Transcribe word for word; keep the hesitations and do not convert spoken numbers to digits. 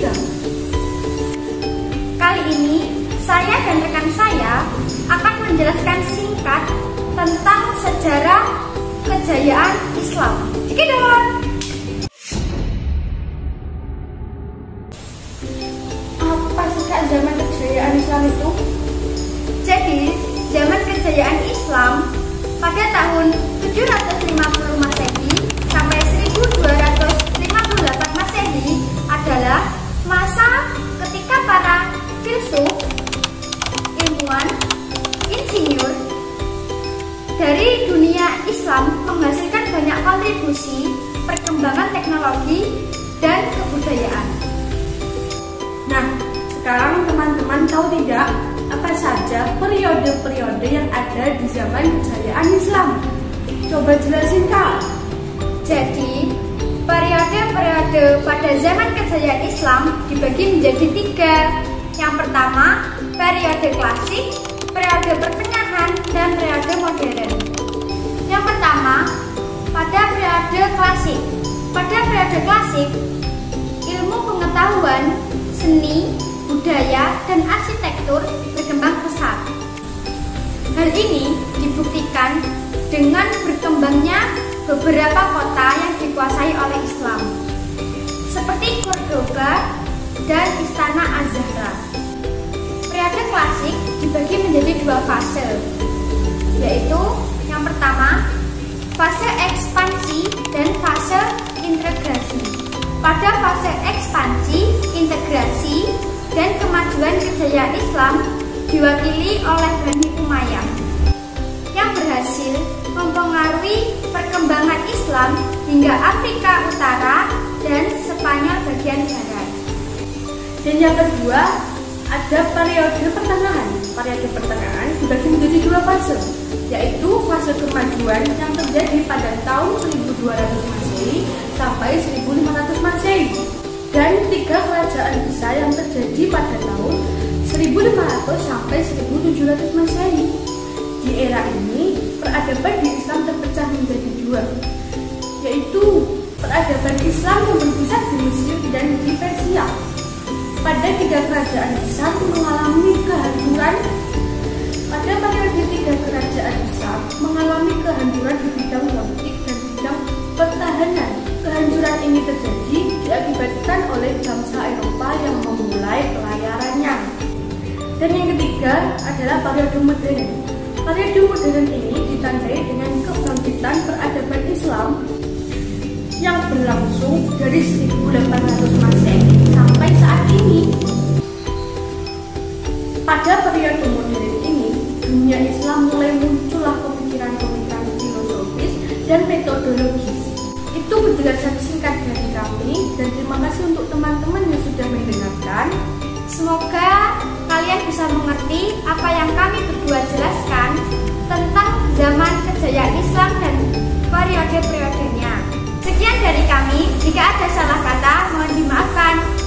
Islam. Kali ini saya dan rekan saya akan menjelaskan singkat tentang sejarah kejayaan Islam. Cekidot! Apa sih Kak zaman kejayaan Islam itu? Jadi, zaman kejayaan Islam pada tahun tujuh ratus lima puluh Masehi sampai seribu dua ratus lima puluh delapan Masehi adalah masa ketika para filsuf, ilmuwan, insinyur dari dunia Islam menghasilkan banyak kontribusi perkembangan teknologi dan kebudayaan. Nah, sekarang teman-teman tahu tidak apa saja periode-periode yang ada di zaman kejayaan Islam? Coba jelasin Kak. Jadi, periode-periode pada zaman kejayaan Islam dibagi menjadi tiga. Yang pertama, periode klasik, periode pertengahan, dan periode modern. Yang pertama, pada periode klasik. Pada periode klasik, ilmu pengetahuan, seni, budaya, dan arsitektur berkembang pesat. Hal ini dibuktikan dengan berkembangnya beberapa kota yang dikuasai oleh Islam, seperti Cordoba dan Istana Az-Zahra. Periode klasik dibagi menjadi dua fase, yaitu yang pertama, fase ekspansi dan fase integrasi. Pada fase ekspansi, integrasi, dan kemajuan kejayaan Islam diwakili oleh Bani Umayyah yang berhasil mempengaruhi perkembangan Islam hingga Afrika Utara dan Spanyol bagian barat. Dan yang kedua, ada periode pertengahan. Periode pertengahan dibagi menjadi dua fase, yaitu fase kemajuan yang terjadi pada tahun seribu dua ratus Masehi sampai seribu lima ratus Masehi, dan tiga kerajaan besar yang terjadi pada tahun seribu lima ratus sampai seribu tujuh ratus Masehi. Di era ini, peradaban di Islam terpecah menjadi dua, yaitu peradaban Islam yang berpusat di Mesir dan di Persia. Pada tiga kerajaan besar mengalami kehancuran. Pada periode tiga kerajaan besar mengalami kehancuran di bidang politik dan di bidang pertahanan. Kehancuran ini terjadi diakibatkan oleh bangsa Eropa yang memulai pelayarannya. Dan yang ketiga adalah periode modern. Periode modern ini ditandai dengan kebangkitan peradaban Islam yang berlangsung dari seribu delapan ratus Masehi sampai saat ini. Pada periode modern ini, dunia Islam mulai muncullah pemikiran-pemikiran filosofis dan metodologis. Itu penjelasan singkat dari kami, dan terima kasih untuk teman-teman yang sudah mendengarkan. Semoga kalian bisa mengerti apa yang kami berdua jelaskan tentang zaman kejayaan Islam dan periode-periodenya. Sekian dari kami, jika ada salah kata mohon dimaafkan.